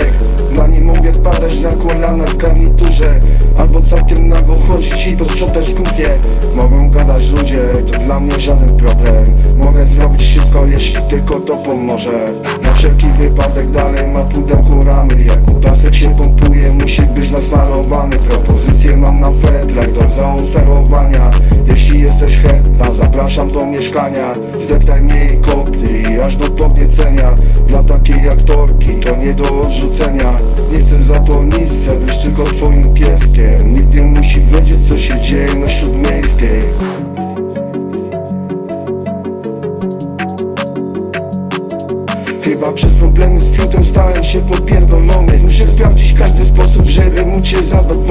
Dla niej mogę padać na kolana w garniturze, albo całkiem nago chodzić i posprzątać kuchnię. Mogą gadać ludzie, to dla mnie żaden problem. Mogę zrobić wszystko, jeśli tylko to pomoże. Na wszelki wypadek dalej ma pudełko ramy. Jak kutasek się pompuje, musi być nasmarowany. Propozycje mam na fetlach do zaoferowania. Jeśli jesteś chętna, zapraszam do mieszkania. Zdeptaj mnie i kopnij, aż do podniecenia. Dla takiej aktorki to nie do odrzucenia. Nie chcę za to nic, chcę być tylko twoim pieskiem. Nikt nie musi wiedzieć, co się dzieje na Śródmiejskiej. Chyba przez problemy z fiutem stałem się popierdolony. Muszę sprawdzić każdy sposób, żeby móc cię zadowolić.